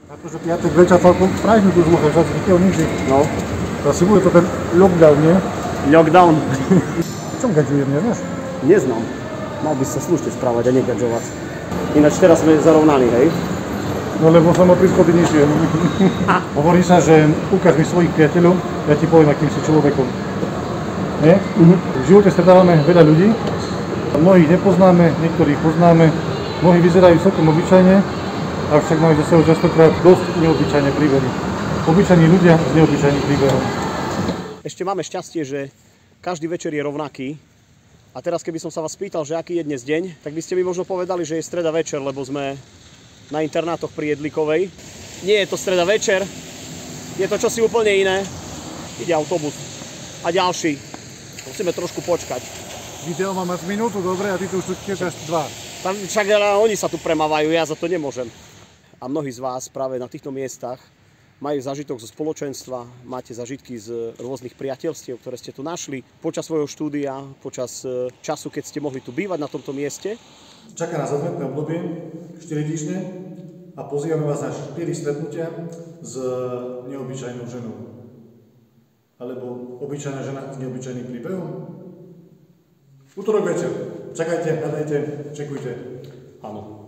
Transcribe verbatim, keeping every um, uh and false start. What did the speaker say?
Na to, že piatek večer celkom prázdnu už môžeš zase nikého nikdy. No. Asi bude to ten lockdown, nie? Lockdown. Čom gadžujem, nevieš? Neznám. Mal by sa slušne správať a negadžovať. Ináč teraz sme zarovnaní, hej? No lebo som o tri schody nižšie. Hovorí sa, že ukáž mi svojich priateľov, ja ti poviem, akým si človekom. Nie? Uh-huh. V živote stretávame veľa ľudí, mnohých nepoznáme, niektorých poznáme, mnohí vyzerajú celkom obyčajne, avšak majú za sebou častokrát dosť neobyčajné príbehy. Obyčajní ľudia s neobyčajným príbehom. Ešte máme šťastie, že každý večer je rovnaký. A teraz keby som sa vás spýtal, že aký je dnes deň, tak by ste mi možno povedali, že je streda večer, lebo sme na internátoch pri Jedlikovej. Nie je to streda večer, je to čosi úplne iné. Ide autobus a ďalší. Musíme trošku počkať. Video mám až minútu, dobre, a ty tu už tu tiež až dva. Tam však oni sa tu premávajú, ja za to nemôžem. A mnohí z vás práve na týchto miestach majú zážitok zo spoločenstva, máte zážitky z rôznych priateľstiev, ktoré ste tu našli počas svojho štúdia, počas času, keď ste mohli tu bývať na tomto mieste. Čaká nás adventné obdobie, štyri týždne, a pozývame vás na štyri stretnutia s neobyčajnou ženou. Alebo obyčajná žena s neobyčajným príbehom. Útorok večer. Čakajte, hľadajte, čekujte. Áno.